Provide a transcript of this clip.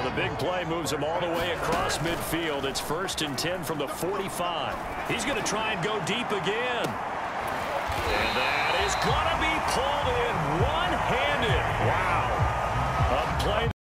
the big play moves him all the way across midfield. It's 1st and 10 from the 45. He's going to try and go deep again. And that is gonna